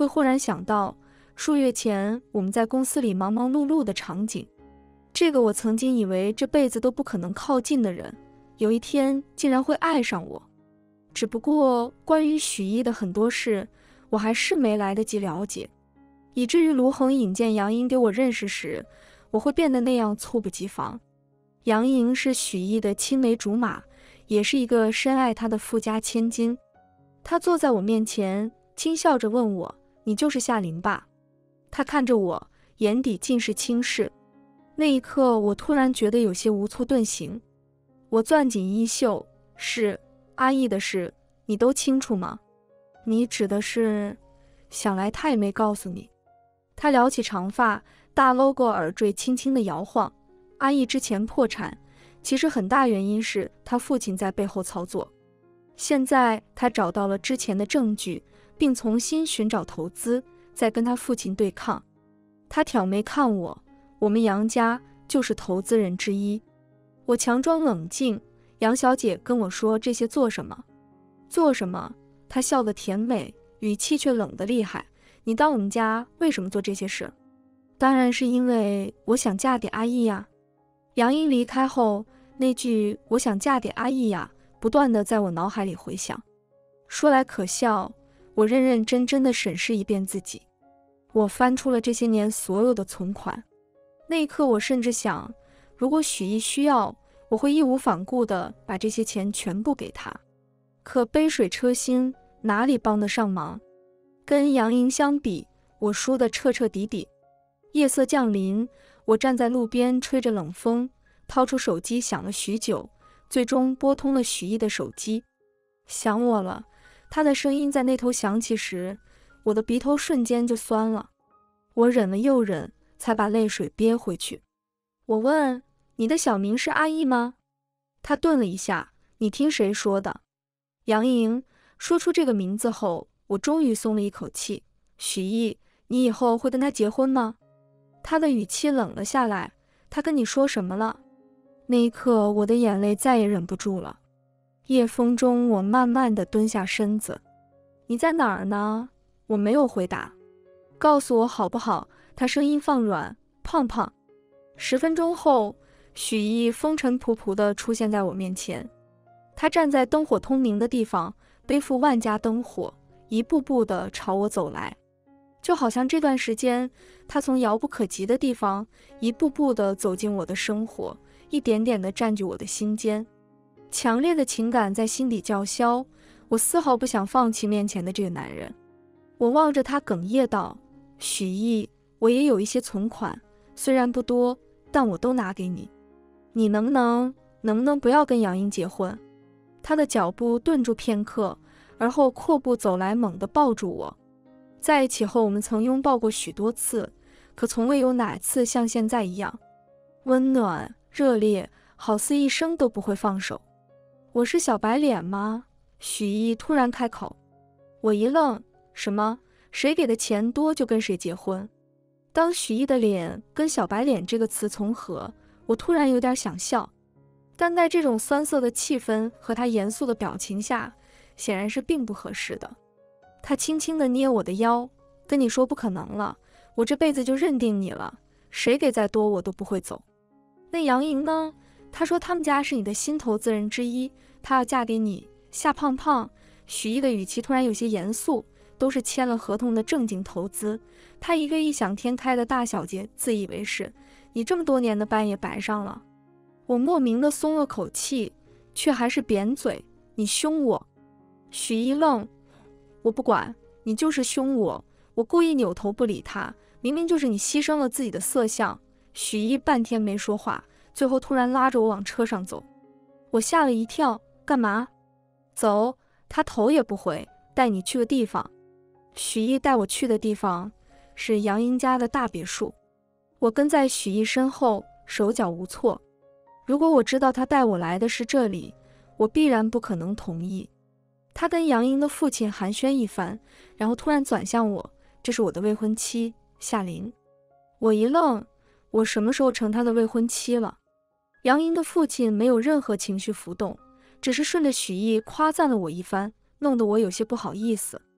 会忽然想到数月前我们在公司里忙忙碌碌的场景。这个我曾经以为这辈子都不可能靠近的人，有一天竟然会爱上我。只不过关于许一的很多事，我还是没来得及了解，以至于卢恒引荐杨莹给我认识时，我会变得那样猝不及防。杨莹是许一的青梅竹马，也是一个深爱他的富家千金。她坐在我面前，轻笑着问我：“你就是夏琳吧？”她看着我，眼底尽是轻视。那一刻，我突然觉得有些无措遁形。我攥紧衣袖：“是阿义的事，你都清楚吗？你指的是……想来他也没告诉你。”他撩起长发，大 logo 耳坠轻轻地摇晃。阿义之前破产，其实很大原因是他父亲在背后操作。现在他找到了之前的证据，并重新寻找投资，再跟他父亲对抗。他挑眉看我：“我们杨家就是投资人之一。”我强装冷静：“杨小姐跟我说这些做什么？”“做什么？”她笑得甜美，语气却冷得厉害。“你当我们家为什么做这些事？”“当然是因为我想嫁给阿义呀。”杨英离开后，那句“我想嫁给阿义呀”不断地在我脑海里回响。说来可笑，我认认真真地审视一遍自己。我翻出了这些年所有的存款。那一刻，我甚至想，如果许一需要，我会义无反顾地把这些钱全部给他。可杯水车薪，哪里帮得上忙？跟杨莹相比，我输得彻彻底底。夜色降临，我站在路边吹着冷风，掏出手机响了许久，最终拨通了许一的手机。“想我了。”他的声音在那头响起时，我的鼻头瞬间就酸了。我忍了又忍，才把泪水憋回去。我问：“你的小名是阿义吗？”他顿了一下：“你听谁说的？”杨莹。说出这个名字后，我终于松了一口气。“许毅，你以后会跟他结婚吗？”他的语气冷了下来。“他跟你说什么了？”那一刻，我的眼泪再也忍不住了。夜风中，我慢慢地蹲下身子。“你在哪儿呢？”我没有回答。“告诉我好不好？”他声音放软。“胖胖。”10分钟后，许毅风尘仆仆地出现在我面前。他站在灯火通明的地方，背负万家灯火，一步步地朝我走来，就好像这段时间，他从遥不可及的地方，一步步地走进我的生活，一点点地占据我的心间。强烈的情感在心底叫嚣，我丝毫不想放弃面前的这个男人。我望着他哽咽道：“许毅，我也有一些存款，虽然不多，但我都拿给你。你能不能不要跟杨英结婚？”他的脚步顿住片刻，而后阔步走来，猛地抱住我。在一起后，我们曾拥抱过许多次，可从未有哪次像现在一样温暖热烈，好似一生都不会放手。“我是小白脸吗？”许一突然开口。我一愣：“什么？谁给的钱多就跟谁结婚？”当许一的脸跟小白脸这个词重合，我突然有点想笑。但在这种酸涩的气氛和他严肃的表情下，显然是并不合适的。他轻轻地捏我的腰：“跟你说不可能了，我这辈子就认定你了，谁给再多我都不会走。”“那杨莹呢？”他说他们家是你的新投资人之一，他要嫁给你。夏胖胖。许一的语气突然有些严肃：“都是签了合同的正经投资，他一个异想天开的大小姐，自以为是，你这么多年的班也白上了。”我莫名的松了口气，却还是扁嘴：“你凶我。”许一愣：“我不管，你就是凶我。”我故意扭头不理他，明明就是你牺牲了自己的色相。许一半天没说话，最后突然拉着我往车上走。我吓了一跳：“干嘛？”“走。”他头也不回：“带你去个地方。”许一带我去的地方是杨英家的大别墅。我跟在许一身后，手脚无措。如果我知道他带我来的是这里，我必然不可能同意。他跟杨英的父亲寒暄一番，然后突然转向我：“这是我的未婚妻，夏琳。”我一愣：“我什么时候成他的未婚妻了？”杨英的父亲没有任何情绪浮动，只是顺着许毅夸赞了我一番，弄得我有些不好意思。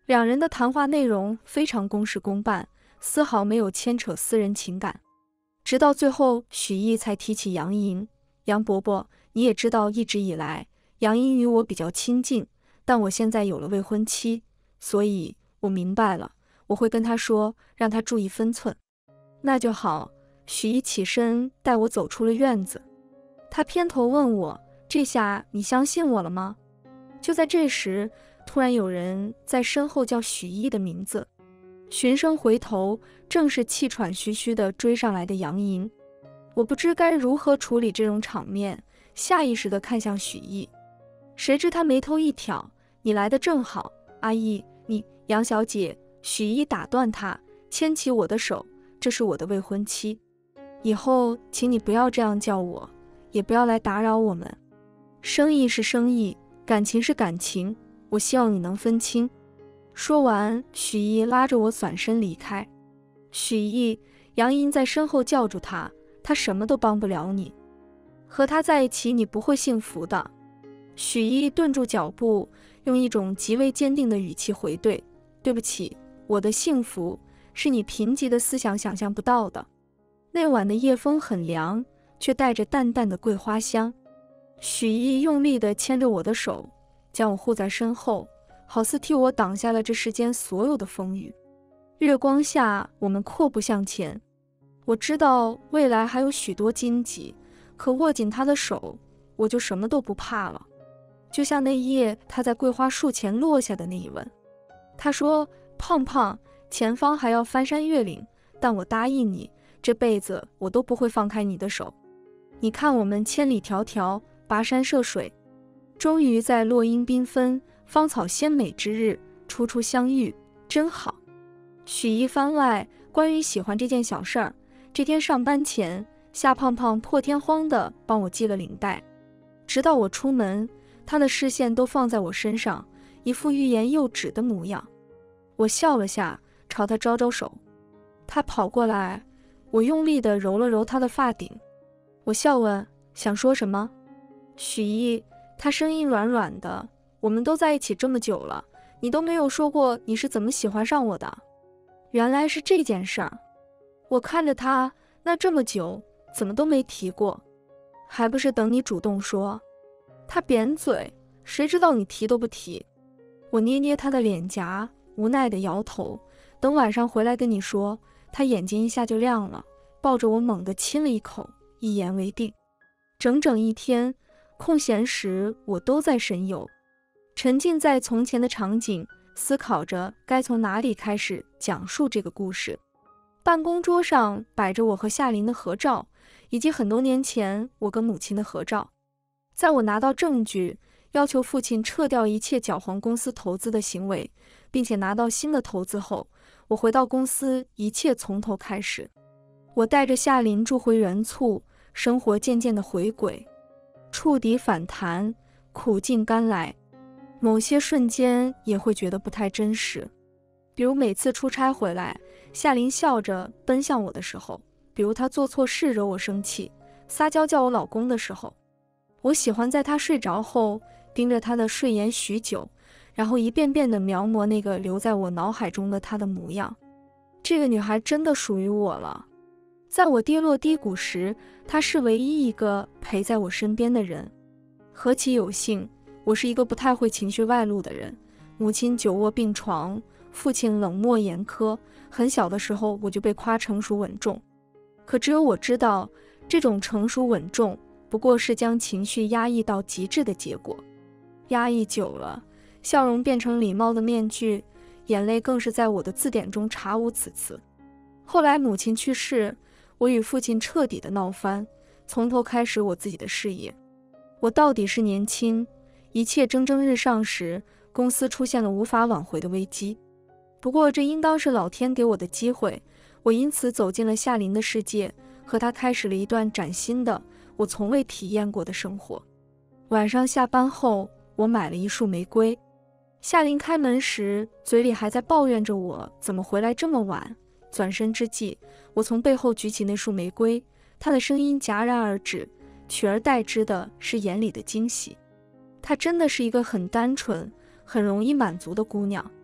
两人的谈话内容非常公事公办，丝毫没有牵扯私人情感。直到最后，许毅才提起杨莹。杨伯伯，你也知道，一直以来，杨莹与我比较亲近，但我现在有了未婚妻，所以我明白了，我会跟她说，让她注意分寸。那就好。许毅起身带我走出了院子。他偏头问我，这下你相信我了吗？就在这时，突然有人在身后叫许毅的名字。循声回头，正是气喘吁吁地追上来的杨莹。我不知该如何处理这种场面，下意识地看向许毅。谁知他眉头一挑，你来得正好。阿姨，你，杨小姐。许毅打断他，牵起我的手，这是我的未婚妻，以后请你不要这样叫我，也不要来打扰我们。生意是生意，感情是感情，我希望你能分清。说完，许毅拉着我转身离开。许毅，杨莹在身后叫住他，他什么都帮不了你，和他在一起你不会幸福的。许毅顿住脚步，用一种极为坚定的语气回怼，对不起，我的幸福是你贫瘠的思想想象不到的。那晚的夜风很凉，却带着淡淡的桂花香。许毅用力地牵着我的手，将我护在身后，好似替我挡下了这世间所有的风雨。月光下，我们阔步向前。我知道未来还有许多荆棘，可握紧他的手，我就什么都不怕了。就像那夜他在桂花树前落下的那一吻。他说，胖胖，前方还要翻山越岭，但我答应你，这辈子我都不会放开你的手。你看我们千里迢迢，跋山涉水，终于在落英缤纷、芳草鲜美之日初初相遇，真好。许毅番外，关于喜欢这件小事儿，这天上班前，夏胖胖破天荒地帮我系了领带，直到我出门，他的视线都放在我身上，一副欲言又止的模样。我笑了下，朝他招招手。他跑过来，我用力地揉了揉他的发顶。我笑问，想说什么？许毅，他声音软软的，我们都在一起这么久了，你都没有说过你是怎么喜欢上我的。原来是这件事儿。我看着他，那这么久怎么都没提过，还不是等你主动说。他扁嘴，谁知道你提都不提。我捏捏他的脸颊，无奈地摇头，等晚上回来跟你说。他眼睛一下就亮了，抱着我猛地亲了一口，一言为定。整整一天，空闲时我都在神游，沉浸在从前的场景，思考着该从哪里开始讲述这个故事。办公桌上摆着我和夏琳的合照，以及很多年前我跟母亲的合照。在我拿到证据，要求父亲撤掉一切搅黄公司投资的行为，并且拿到新的投资后，我回到公司，一切从头开始。我带着夏琳住回原处，生活渐渐的回轨，触底反弹，苦尽甘来。某些瞬间也会觉得不太真实，比如每次出差回来，夏琳笑着奔向我的时候，比如她做错事惹我生气，撒娇叫我老公的时候。我喜欢在她睡着后盯着她的睡颜许久，然后一遍遍地描摹那个留在我脑海中的她的模样。这个女孩真的属于我了。在我跌落低谷时，她是唯一一个陪在我身边的人。何其有幸，我是一个不太会情绪外露的人。母亲久卧病床，父亲冷漠严苛，很小的时候我就被夸成熟稳重。可只有我知道，这种成熟稳重不过是将情绪压抑到极致的结果。压抑久了，笑容变成礼貌的面具，眼泪更是在我的字典中查无此词。后来母亲去世，我与父亲彻底的闹翻，从头开始我自己的事业。我到底是年轻，一切蒸蒸日上时，公司出现了无法挽回的危机。不过这应当是老天给我的机会，我因此走进了夏琳的世界，和她开始了一段崭新的我从未体验过的生活。晚上下班后，我买了一束玫瑰。夏琳开门时，嘴里还在抱怨着我怎么回来这么晚。转身之际，我从背后举起那束玫瑰，她的声音戛然而止，取而代之的是眼里的惊喜。她真的是一个很单纯、很容易满足的姑娘。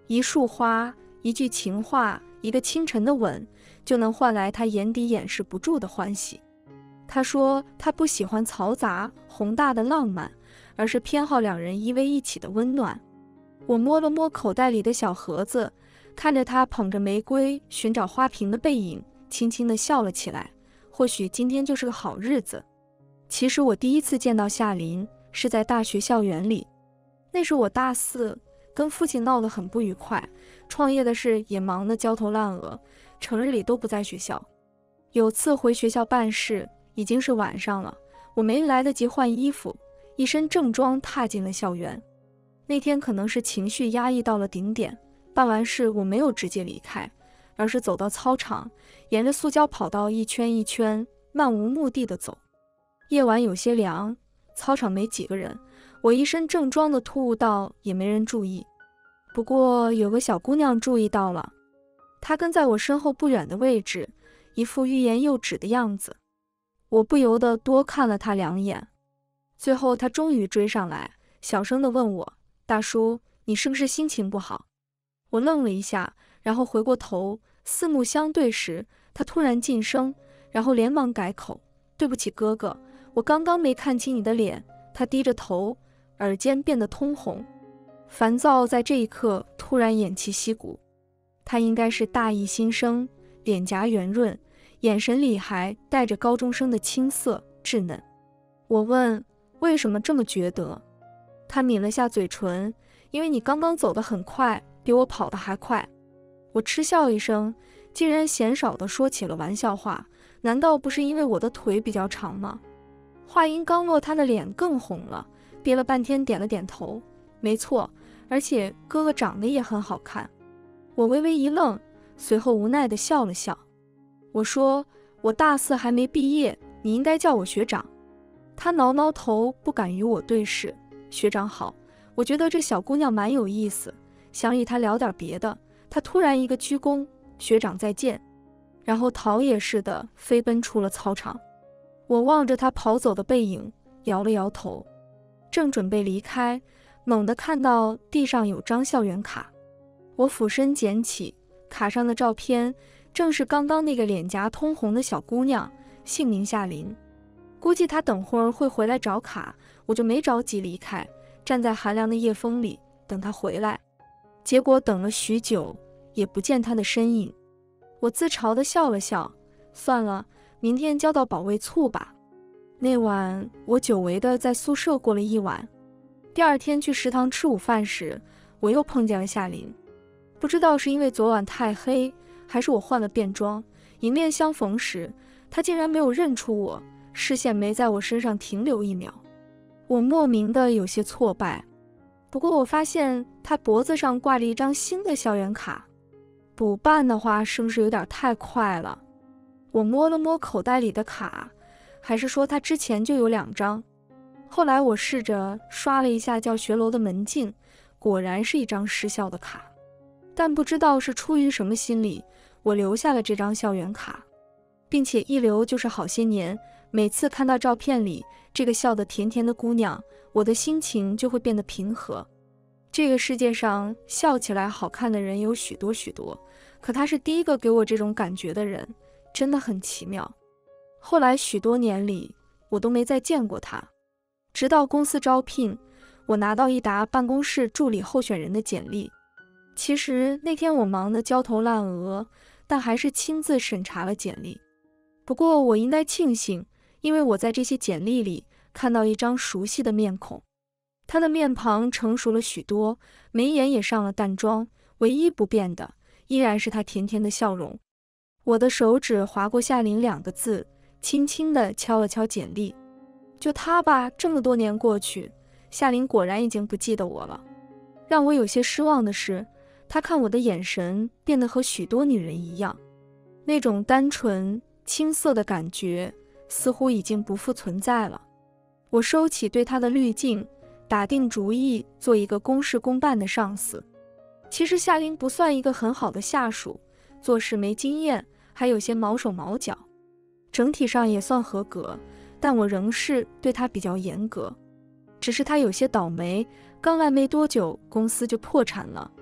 一束花，一句情话，一个清晨的吻，就能换来他眼底掩饰不住的欢喜。他说他不喜欢嘈杂宏大的浪漫，而是偏好两人依偎一起的温暖。我摸了摸口袋里的小盒子，看着他捧着玫瑰寻找花瓶的背影，轻轻地笑了起来。或许今天就是个好日子。其实我第一次见到夏琳是在大学校园里，那时我大4，跟父亲闹得很不愉快，创业的事也忙得焦头烂额，成日里都不在学校。有次回学校办事，已经是晚上了，我没来得及换衣服，一身正装踏进了校园。那天可能是情绪压抑到了顶点，办完事我没有直接离开，而是走到操场，沿着塑胶跑道一圈一圈，漫无目的的走。夜晚有些凉，操场没几个人，我一身正装的突兀到也没人注意。不过有个小姑娘注意到了，她跟在我身后不远的位置，一副欲言又止的样子。我不由得多看了她2眼。最后她终于追上来，小声地问我：“大叔，你是不是心情不好？”我愣了一下，然后回过头，四目相对时，她突然噤声，然后连忙改口：“对不起哥哥，我刚刚没看清你的脸。”她低着头，耳尖变得通红，烦躁在这一刻突然偃旗息鼓。她应该是大意新生，脸颊圆润，眼神里还带着高中生的青涩稚嫩。我问：“为什么这么觉得？”她抿了下嘴唇：“因为你刚刚走得很快，比我跑得还快。”我嗤笑一声，竟然鲜少地说起了玩笑话，难道不是因为我的腿比较长吗？话音刚落，他的脸更红了，憋了半天点了点头：“没错，而且哥哥长得也很好看。”我微微一愣，随后无奈地笑了笑。我说：“我大4还没毕业，你应该叫我学长。”他挠挠头，不敢与我对视。学长好。我觉得这小姑娘蛮有意思，想与她聊点别的。她突然一个鞠躬：“学长再见。”然后逃也似的飞奔出了操场。我望着她跑走的背影，摇了摇头，正准备离开，猛地看到地上有张校园卡。我俯身捡起，卡上的照片正是刚刚那个脸颊通红的小姑娘，姓名夏琳。估计她等会儿会回来找卡，我就没着急离开，站在寒凉的夜风里等她回来。结果等了许久，也不见她的身影。我自嘲地笑了笑，算了，明天交到保卫处吧。那晚我久违地在宿舍过了一晚。第二天去食堂吃午饭时，我又碰见了夏琳。不知道是因为昨晚太黑，还是我换了便装，迎面相逢时，她竟然没有认出我，视线没在我身上停留1秒。我莫名的有些挫败。不过我发现她脖子上挂着一张新的校园卡，补办的话是不是有点太快了？我摸了摸口袋里的卡，还是说她之前就有2张？后来我试着刷了一下教学楼的门禁，果然是一张失效的卡。但不知道是出于什么心理，我留下了这张校园卡，并且一留就是好些年。每次看到照片里这个笑得甜甜的姑娘，我的心情就会变得平和。这个世界上笑起来好看的人有许多许多，可她是第一个给我这种感觉的人，真的很奇妙。后来许多年里，我都没再见过她。直到公司招聘，我拿到一沓办公室助理候选人的简历。其实那天我忙得焦头烂额，但还是亲自审查了简历。不过我应该庆幸，因为我在这些简历里看到一张熟悉的面孔。她的面庞成熟了许多，眉眼也上了淡妆，唯一不变的依然是她甜甜的笑容。我的手指划过夏琳2个字，轻轻地敲了敲简历。就她吧，这么多年过去，夏琳果然已经不记得我了。让我有些失望的是，她看我的眼神变得和许多女人一样，那种单纯青涩的感觉似乎已经不复存在了。我收起对她的滤镜，打定主意做一个公事公办的上司。其实夏琳不算一个很好的下属，做事没经验，还有些毛手毛脚，整体上也算合格，但我仍是对她比较严格。只是她有些倒霉，刚来没多久公司就破产了。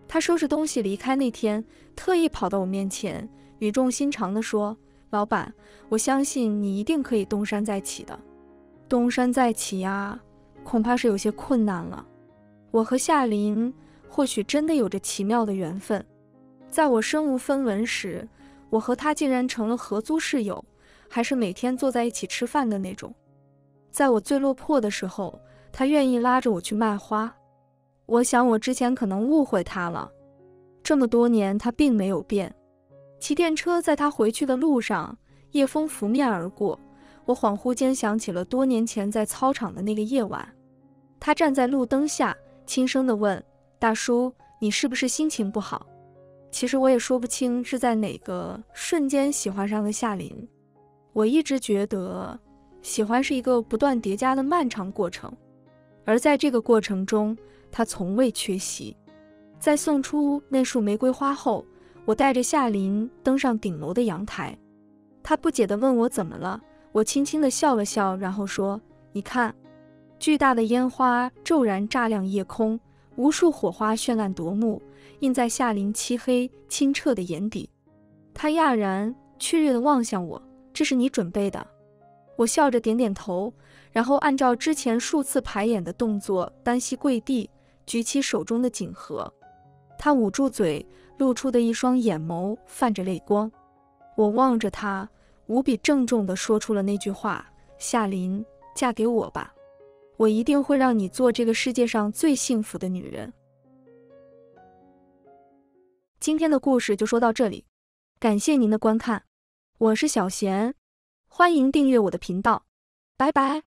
他收拾东西离开那天，特意跑到我面前，语重心长地说：“老板，我相信你一定可以东山再起的。”东山再起呀，恐怕是有些困难了。我和夏琳或许真的有着奇妙的缘分，在我身无分文时，我和他竟然成了合租室友，还是每天坐在一起吃饭的那种。在我最落魄的时候，他愿意拉着我去卖花。我想我之前可能误会他了，这么多年他并没有变。骑电车在他回去的路上，夜风拂面而过，我恍惚间想起了多年前在操场的那个夜晚。他站在路灯下，轻声地问：“大叔，你是不是心情不好？”其实我也说不清是在哪个瞬间喜欢上了夏琳。我一直觉得喜欢是一个不断叠加的漫长过程，而在这个过程中，他从未缺席。在送出那束玫瑰花后，我带着夏琳登上顶楼的阳台。他不解地问我怎么了，我轻轻地笑了笑，然后说：“你看。”巨大的烟花骤然炸亮夜空，无数火花绚烂夺目，映在夏琳漆黑清澈的眼底。他讶然雀跃地望向我：“这是你准备的？”我笑着点点头，然后按照之前数次排演的动作，单膝跪地，举起手中的锦盒。他捂住嘴，露出的一双眼眸泛着泪光。我望着他，无比郑重地说出了那句话：“夏琳，嫁给我吧。我一定会让你做这个世界上最幸福的女人。”今天的故事就说到这里，感谢您的观看，我是小贤，欢迎订阅我的频道，拜拜。